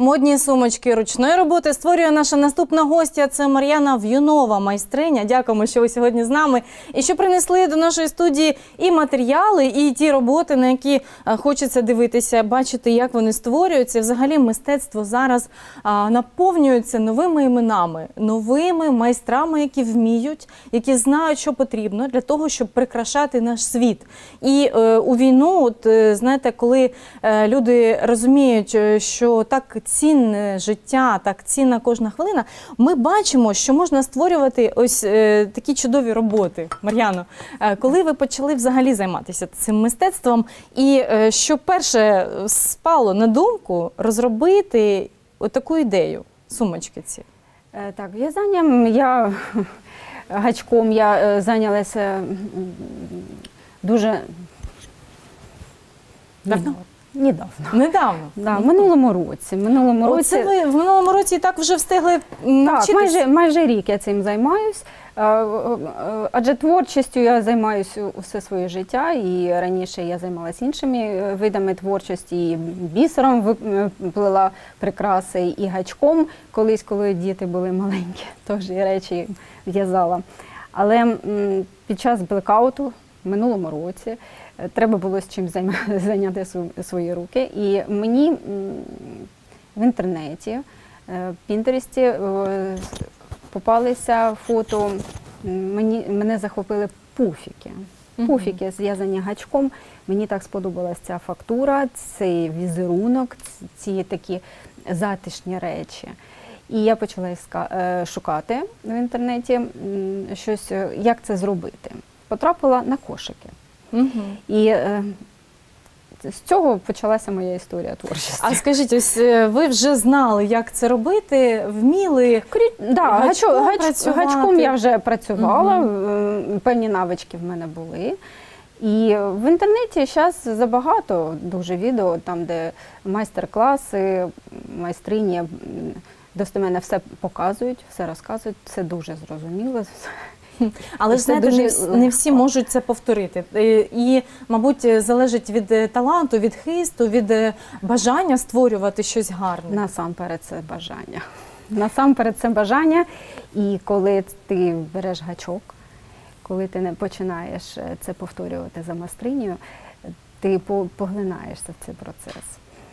Модні сумочки ручної роботи створює наша наступна гостя. Це Мар'яна В'юнова, майстриня. Дякуємо, що ви сьогодні з нами. І що принесли до нашої студії і матеріали, і ті роботи, на які хочеться дивитися, бачити, як вони створюються. Взагалі мистецтво зараз наповнюється новими іменами, новими майстрами, які вміють, які знають, що потрібно для того, щоб прикрашати наш світ. І у війну, от, знаєте, коли люди розуміють, що так цінне життя, так цінна кожна хвилина, ми бачимо, що можна створювати ось такі чудові роботи. Мар'яно, коли ви почали взагалі займатися цим мистецтвом, і що перше спало на думку розробити отаку ідею, сумочки ці? Так, в'язанням гачком я зайнялася дуже давно. Недавно. Да, в минулому році. Оце ви в минулому році так вже встигли навчитися? Так, майже рік я цим займаюсь. Адже творчістю я займаюся усе своє життя, і раніше я займалася іншими видами творчості, і бісером плела прикраси, і гачком колись, коли діти були маленькі, теж речі в'язала. Але під час блекауту в минулому році треба було з чим зайняти свої руки. І мені в інтернеті, в Пінтересті попалися фото, мене захопили пуфіки. Пуфіки, зв'язані гачком. Мені так сподобалася ця фактура, цей візерунок, ці такі затишні речі. І я почала шукати в інтернеті щось, як це зробити. Потрапила на кошики. І з цього почалася моя історія творчості. А скажіть, ось ви вже знали, як це робити, вміли гачком я вже працювала, певні навички в мене були. І в інтернеті зараз забагато дуже відео, там де майстер-класи, майстрині достеменно все показують, все розказують, це дуже зрозуміло. Але ж, знаєте, не всі можуть це повторити. І, мабуть, залежить від таланту, від хисту, від бажання створювати щось гарне. Насамперед це бажання. Насамперед це бажання. І коли ти береш гачок, коли ти не починаєш це повторювати за майстринею, ти поглинаєшся в цей процес.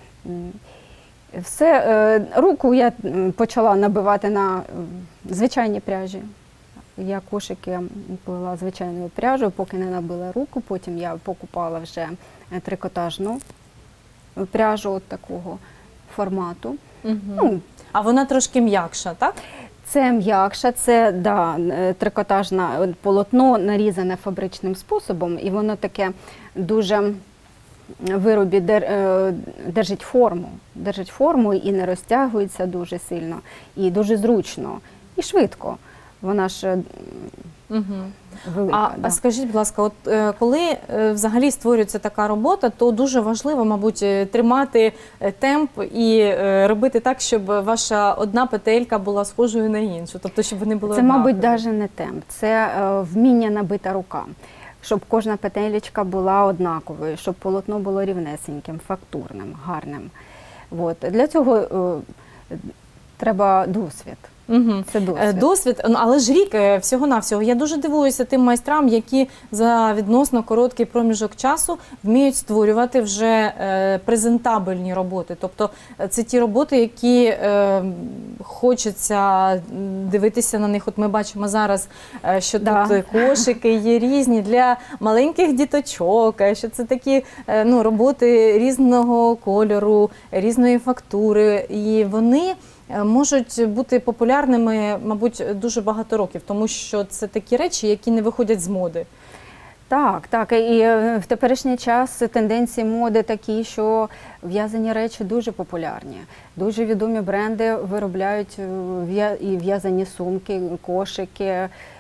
Руку я почала набивати на звичайній пряжі. Я кошики плела звичайною пряжею, поки не набила руку. Потім я покупала вже трикотажну пряжу от такого формату. А вона трошки м'якша, так? Це м'якша, це трикотажне полотно, нарізане фабричним способом, і воно таке дуже в виробі держить форму і не розтягується дуже сильно, і дуже зручно, і швидко. Вона ж велика. А скажіть, будь ласка, от коли взагалі створюється така робота, то дуже важливо, мабуть, тримати темп і робити так, щоб ваша одна петелька була схожою на іншу, тобто щоб вони були однакові. Це, мабуть, навіть не темп, це вміння набита рука, щоб кожна петелечка була однаковою, щоб полотно було рівнесеньким, фактурним, гарним. От. Для цього треба досвід. Це досвід, але ж рік всього-навсього. Я дуже дивуюся тим майстрам, які за відносно короткий проміжок часу вміють створювати вже презентабельні роботи. Тобто це ті роботи, які хочеться дивитися на них. От ми бачимо зараз, що тут кошики є різні для маленьких діточок, що це такі роботи різного кольору, різної фактури. І вони можуть бути популярними, мабуть, дуже багато років, тому що це такі речі, які не виходять з моди. Так. І в теперішній час тенденції моди такі, що в'язані речі дуже популярні. Дуже відомі бренди виробляють і в'язані сумки, кошики,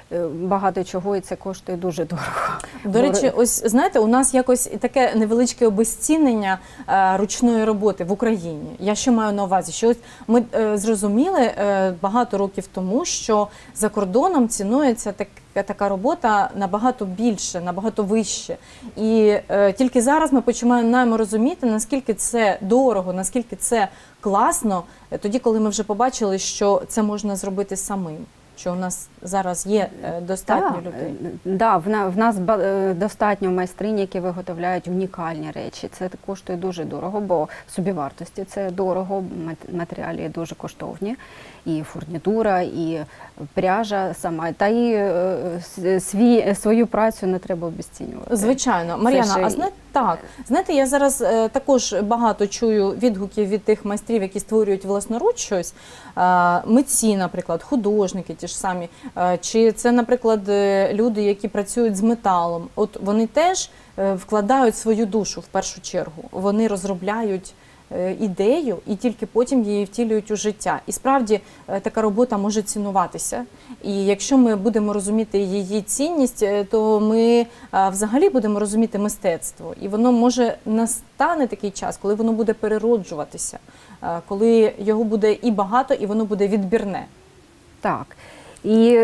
багато чого, і це коштує дуже дорого. До речі, ось знаєте, у нас якось таке невеличке обезцінення ручної роботи в Україні. Я що маю на увазі? Що ось ми зрозуміли багато років тому, що за кордоном цінується така робота набагато більше, набагато вище. І тільки зараз ми починаємо розуміти, наскільки це дорого, наскільки це класно, тоді, коли ми вже побачили, що це можна зробити самим. Що у нас зараз є достатньо людей? Так, в нас достатньо майстринь, які виготовляють унікальні речі. Це коштує дуже дорого, бо в собівартості це дорого, матеріали дуже коштовні. І фурнітура, і пряжа сама. Та і свою працю не треба обесцінювати. Звичайно. Мар'яна, знаєте, я зараз також багато чую відгуків від тих майстрів, які створюють власноруч щось. Митці, наприклад, художники ті ж самі. Чи це, наприклад, люди, які працюють з металом. От вони теж вкладають свою душу в першу чергу. Вони розробляють ідею і тільки потім її втілюють у життя. І справді така робота може цінуватися. І якщо ми будемо розуміти її цінність, то ми взагалі будемо розуміти мистецтво. І воно може настане такий час, коли воно буде перероджуватися, коли його буде і багато, і воно буде відбірне. Так. І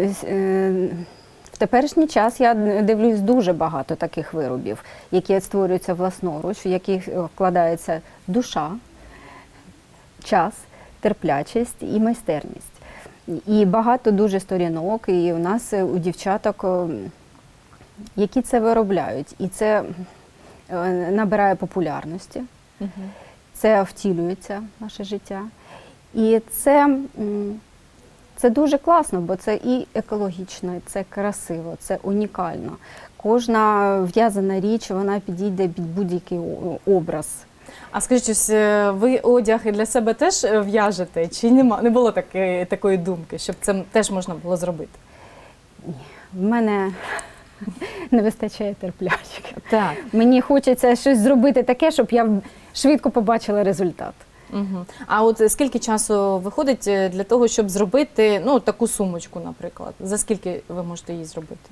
в теперішній час я дивлюсь дуже багато таких виробів, які створюються власноруч, в яких вкладається душа, час, терплячість і майстерність. І багато дуже сторінок, і у нас у дівчаток, які це виробляють. І це набирає популярності, це втілюється в наше життя. І це дуже класно, бо це і екологічно, і це красиво, це унікально. Кожна в'язана річ, вона підійде під будь-який образ. А скажіть, ось ви одяг для себе теж в'яжете? Чи не було такої думки, щоб це теж можна було зробити? Ні, в мене не вистачає терплячки. Так. Мені хочеться щось зробити таке, щоб я швидко побачила результат. Угу. А от скільки часу виходить для того, щоб зробити таку сумочку, наприклад? За скільки ви можете її зробити?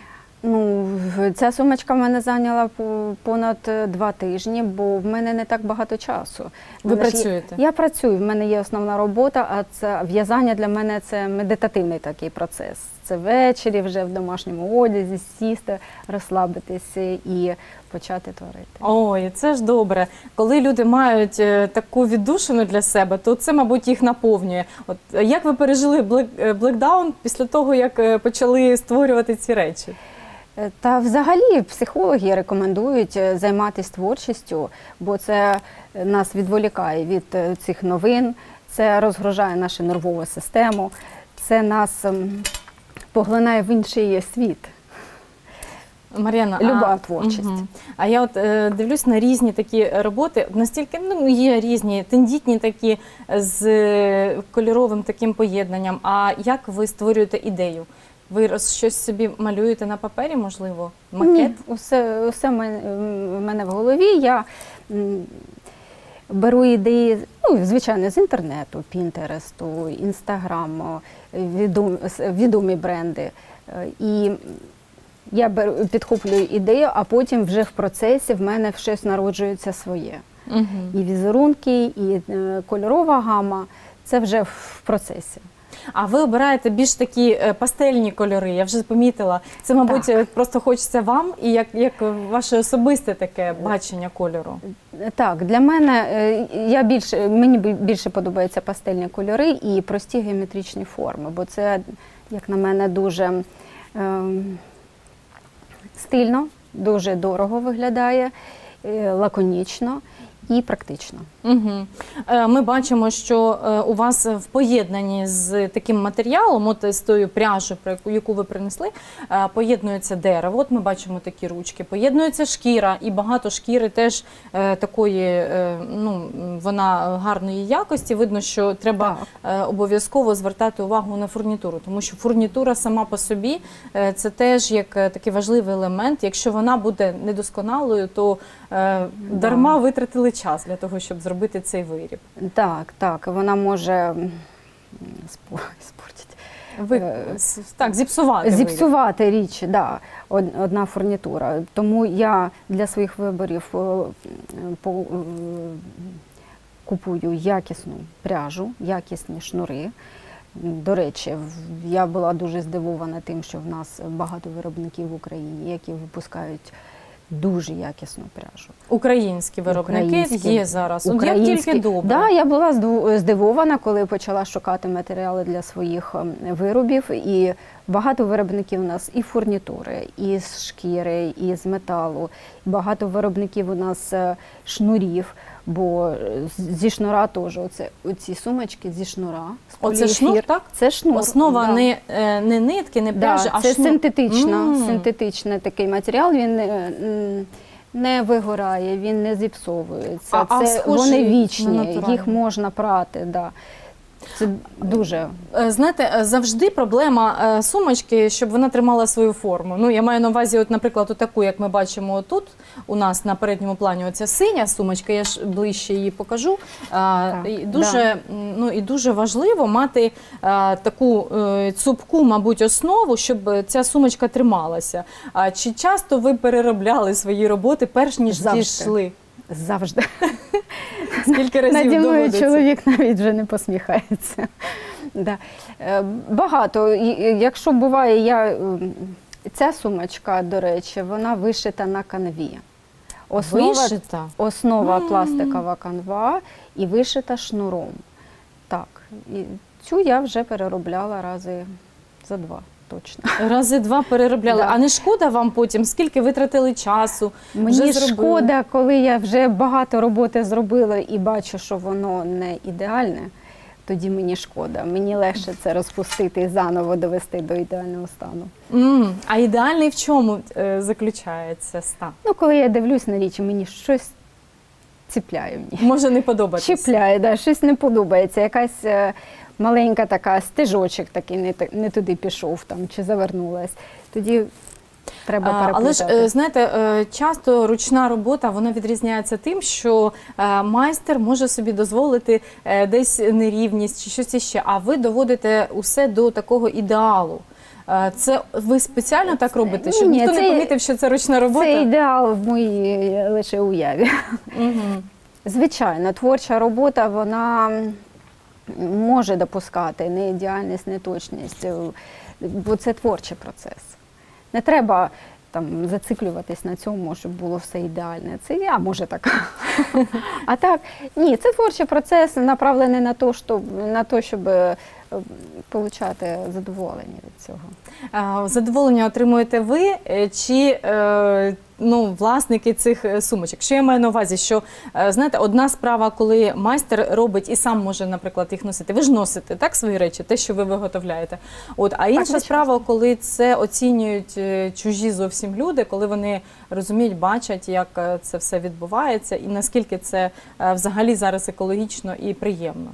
Ця сумочка в мене зайняла понад 2 тижні, бо в мене не так багато часу. Ви працюєте? Я працюю, в мене є основна робота, а це в'язання для мене це медитативний такий процес. Це ввечері вже в домашньому одязі сісти, розслабитися і почати творити. Ой, це ж добре. Коли люди мають таку віддушину для себе, то це, мабуть, їх наповнює. От як ви пережили блекдаун після того, як почали створювати ці речі? Та взагалі психологи рекомендують займатися творчістю, бо це нас відволікає від цих новин, це розгружає нашу нервову систему, це нас поглинає в інший світ. Мар'яна, люба творчість. А я от дивлюсь на різні такі роботи, настільки є різні, тендітні такі з кольоровим таким поєднанням. А як ви створюєте ідею? Ви щось собі малюєте на папері, можливо? Макет? Ні, усе в мене в голові. Я беру ідеї, звичайно, з інтернету, Пінтересту, Інстаграму, відомі бренди. І я підхоплюю ідею, а потім вже в процесі в мене щось народжується своє. І візерунки, і кольорова гама – це вже в процесі. А ви обираєте більш такі пастельні кольори, я вже помітила. Це, мабуть, просто хочеться вам і як ваше особисте таке бачення кольору? Так, для мене, мені більше подобаються пастельні кольори і прості геометричні форми, бо це, як на мене, дуже стильно, дуже дорого виглядає, лаконічно і практично. Угу. Ми бачимо, що у вас в поєднанні з таким матеріалом, от з тою пряжею, яку ви принесли, поєднується дерево. От ми бачимо такі ручки, поєднується шкіра, і багато шкіри теж такої, вона гарної якості. Видно, що треба обов'язково звертати увагу на фурнітуру, тому що фурнітура сама по собі це теж як такий важливий елемент. Якщо вона буде недосконалою, то дарма витратили час для того, щоб зробити цей виріб. Так, вона може спортити. Так, зіпсувати. Зіпсувати річ, да, одна фурнітура. Тому я для своїх виборів купую якісну пряжу, якісні шнури. До речі, я була дуже здивована тим, що в нас багато виробників в Україні, які випускають дуже якісну пряжу. Українські виробники є зараз. Як тільки добре. Да, я була здивована, коли почала шукати матеріали для своїх виробів. І багато виробників у нас і фурнітури, і з шкіри, і з металу. Багато виробників у нас шнурів, бо зі шнура теж. Оці сумочки зі шнура. Оце шнур, так? Це шнур. Основа да. не нитки, не пряжа, а це шнур. Синтетичний такий матеріал, він не вигорає, він не зіпсовується. Вони вічні, їх можна прати. Да. Це дуже. Знаєте, завжди проблема сумочки, щоб вона тримала свою форму. Ну, я маю на увазі, от, наприклад, таку, як ми бачимо тут, у нас на передньому плані оця синя сумочка, я ж ближче її покажу. І дуже важливо мати таку цупку, мабуть, основу, щоб ця сумочка трималася. Чи часто ви переробляли свої роботи, перш ніж дійшли? Завжди. Скільки разів наді мною доводиться? Чоловік навіть вже не посміхається. Да. Багато. Якщо буває, ця сумочка, до речі, вона вишита на канві. Основа пластикова канва і вишита шнуром. Так. І цю я вже переробляла рази за 2. Точно. Рази 2 переробляли. Да. А не шкода вам потім? Скільки витратили часу? Мені шкода, коли я вже багато роботи зробила і бачу, що воно не ідеальне, тоді мені шкода. Мені легше це розпустити і заново довести до ідеального стану. А ідеальний в чому заключається стан? Ну, коли я дивлюсь на річ, мені щось ціпляє мені. Може не подобатися? Чіпляє, да, щось не подобається. Якась маленька така стежочок такий не туди пішов там, чи завернулась. Тоді треба переплутати. Але ж, знаєте, часто ручна робота, вона відрізняється тим, що майстер може собі дозволити десь нерівність чи щось іще, а ви доводите усе до такого ідеалу. Це ви спеціально так робите, щоб ніхто не помітив, що це ручна робота? Це ідеал в моїй лише уяві. Звичайно, творча робота, вона може допускати неідеальність, неточність, бо це творчий процес. Не треба там зациклюватись на цьому, щоб було все ідеальне. Це я, може, так. А так, ні, це творчий процес, направлений на те, щоб отримати задоволення від цього. Задоволення отримуєте ви чи власники цих сумочок? Що я маю на увазі? Що, знаєте, одна справа, коли майстер робить і сам може, наприклад, їх носити. Ви ж носите, так, свої речі, те, що ви виготовляєте. А інша справа, коли це оцінюють чужі зовсім люди, коли вони розуміють, бачать, як це все відбувається і наскільки це взагалі зараз екологічно і приємно.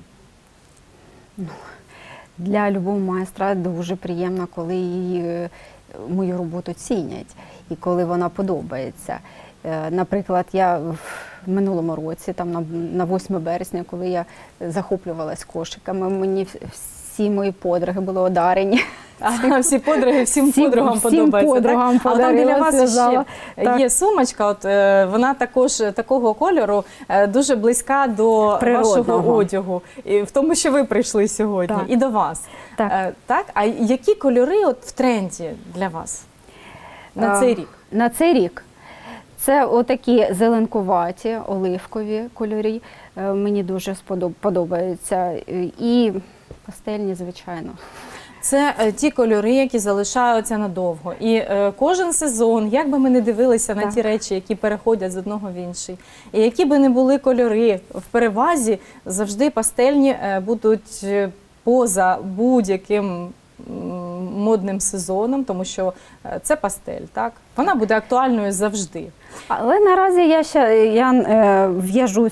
Для любого майстра дуже приємно, коли мою роботу цінять і коли вона подобається. Наприклад, я в минулому році, там на 8 березня, коли я захоплювалась кошиками, мені всі мої подруги були одарені. Всі подруги, всім подругам подобається. А там біля вас ще є сумочка, вона також такого кольору, дуже близька до вашого одягу. І в тому, що ви прийшли сьогодні, і до вас. Так? А які кольори в тренді для вас на цей рік? На цей рік? Це отакі зеленкуваті, оливкові кольори. Мені дуже подобаються. І пастельні, звичайно. Це ті кольори, які залишаються надовго. І кожен сезон, як би ми не дивилися на ті речі, які переходять з одного в інший, і які би не були кольори в перевазі, завжди пастельні будуть поза будь-яким модним сезоном, тому що це пастель, так? Вона буде актуальною завжди. Але наразі я в'яжу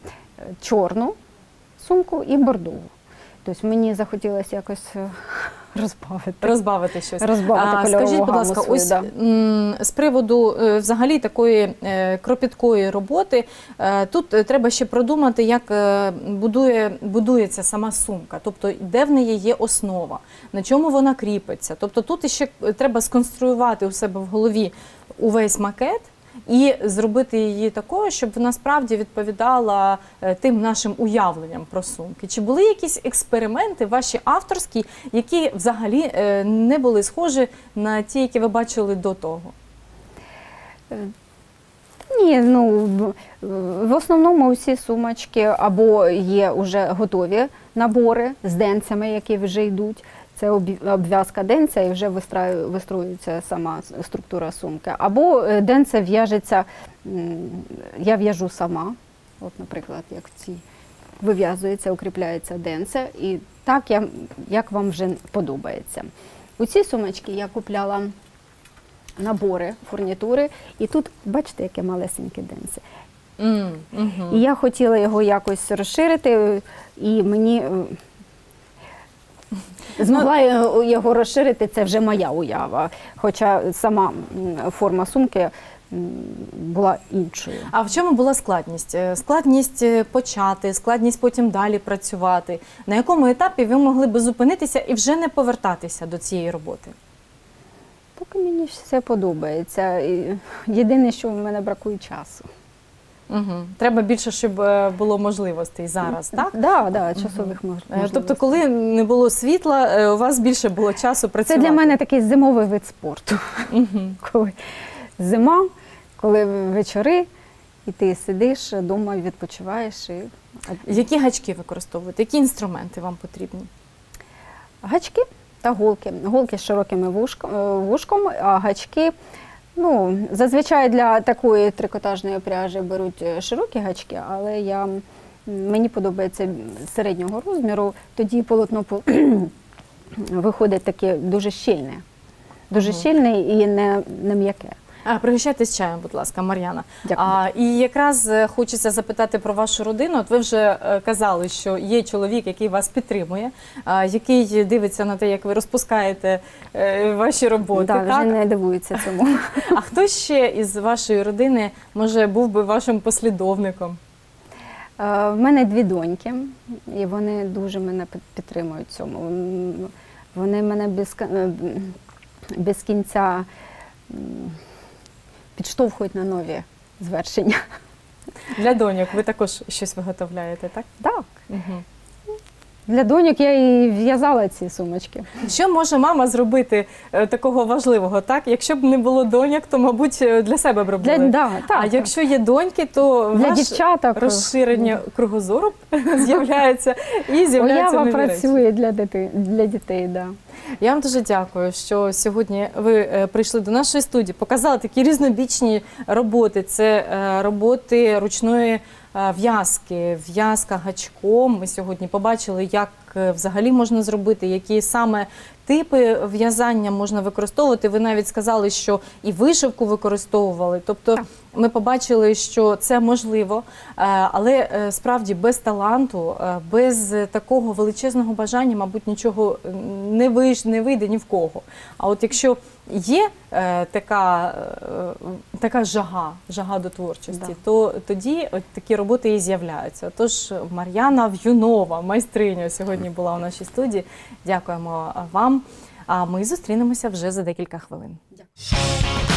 чорну сумку і бордову. Тобто мені захотілося якось Розбавити щось. Розбавити кольорову Скажіть, будь гаму ласка, свою, ось да. з приводу взагалі такої кропіткої роботи, тут треба ще продумати, як будується сама сумка, тобто де в неї є основа, на чому вона кріпиться. Тобто тут ще треба сконструювати у себе в голові увесь макет, і зробити її такою, щоб вона справді відповідала тим нашим уявленням про сумки. Чи були якісь експерименти ваші авторські, які взагалі не були схожі на ті, які ви бачили до того? Ні, ну, в основному всі сумочки або є вже готові набори з денцями, які вже йдуть. Це обв'язка денця і вже вистроюється сама структура сумки. Або денце в'яжеться, я в'яжу сама, от, наприклад, як ці вив'язується, укріпляється денце, і так, як вам вже подобається. У ці сумочки я купляла набори, фурнітури, і тут, бачите, яке малесеньке денце. І я хотіла його якось розширити, і мені змогла його розширити, це вже моя уява, хоча сама форма сумки була іншою. А в чому була складність? Складність почати, складність потім далі працювати. На якому етапі ви могли би зупинитися і вже не повертатися до цієї роботи? Поки мені все подобається. Єдине, що в мене бракує часу. Треба більше, щоб було можливостей зараз, так? Так, часових можливостей. Тобто, коли не було світла, у вас більше було часу працювати? Це для мене такий зимовий вид спорту. Коли зима, коли вечори, і ти сидиш вдома, відпочиваєш. Які гачки використовуєте? Які інструменти вам потрібні? Гачки та голки. Голки з широким вушком, а гачки, ну, зазвичай для такої трикотажної пряжі беруть широкі гачки, але мені подобається середнього розміру, тоді полотно виходить таке дуже щільне. Дуже щільне і не м'яке. Пригощайтесь чаєм, будь ласка, Мар'яна. Дякую. І якраз хочеться запитати про вашу родину. От ви вже казали, що є чоловік, який вас підтримує, який дивиться на те, як ви розпускаєте ваші роботи. Так, вже не дивується цьому. А хто ще із вашої родини, може, був би вашим послідовником? В мене 2 доньки, і вони дуже мене підтримують в цьому. Вони мене без кінця підштовхують на нові звершення. Для доньок ви також щось виготовляєте, так? Так. Для доньок я і в'язала ці сумочки. Що може мама зробити такого важливого, так? Якщо б не було доньок, то, мабуть, для себе б робили. А якщо є доньки, то для ваш дівчаток розширення кругозору з'являється і з'являється нові речі. Уява працює для дітей, да. Я вам дуже дякую, що сьогодні ви прийшли до нашої студії, показали такі різнобічні роботи. Це роботи ручної в'язки, в'язка гачком. Ми сьогодні побачили, як взагалі можна зробити, які саме типи в'язання можна використовувати. Ви навіть сказали, що і вишивку використовували. Тобто ми побачили, що це можливо, але справді без таланту, без такого величезного бажання, мабуть, нічого не вийде ні в кого. А от якщо є така жага до творчості, то тоді от такі роботи і з'являються. Тож Мар'яна В'юнова, майстриня, сьогодні була у нашій студії. Дякуємо вам. А ми зустрінемося вже за декілька хвилин. Дякую.